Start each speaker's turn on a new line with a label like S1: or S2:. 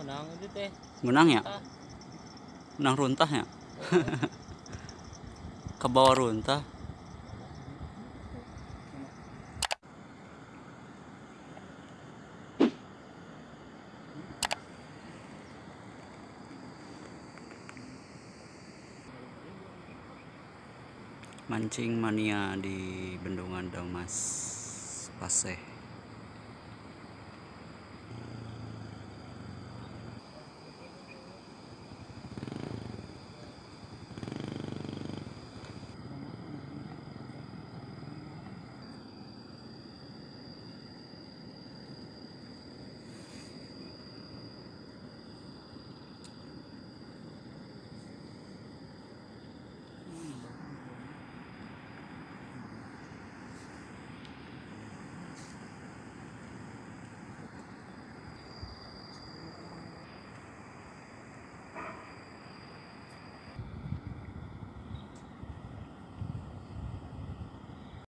S1: nang itu teh.
S2: Gunang ya?
S1: Ah,
S2: Gunang runtah ya? Ke bawah runtah. Mancing mania di Bendungan Damas Paseh.